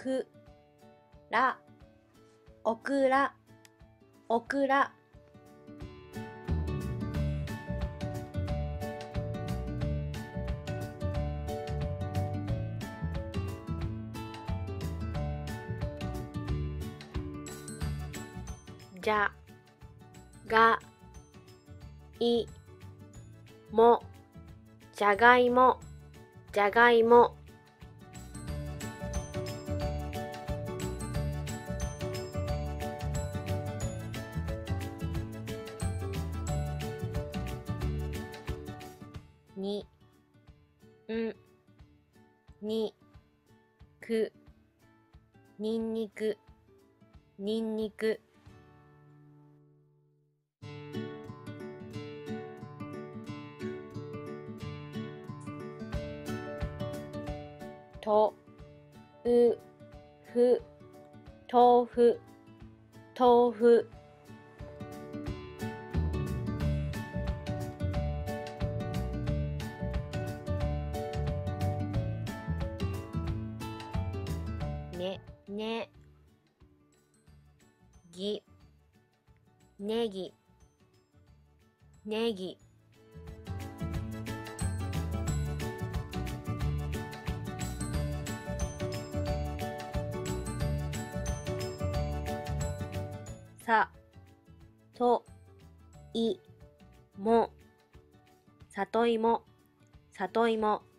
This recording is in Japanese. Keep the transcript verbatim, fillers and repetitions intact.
くら、オクラ、オクラ。じゃがいも、じゃがいも、じゃがいも。に、ん、に、く、にんにく、にんにく。と、う、ふ、豆腐、豆腐。ね、ね、ぎ、ねぎ、ねぎ。さ、と、い、も、さといも、さといも。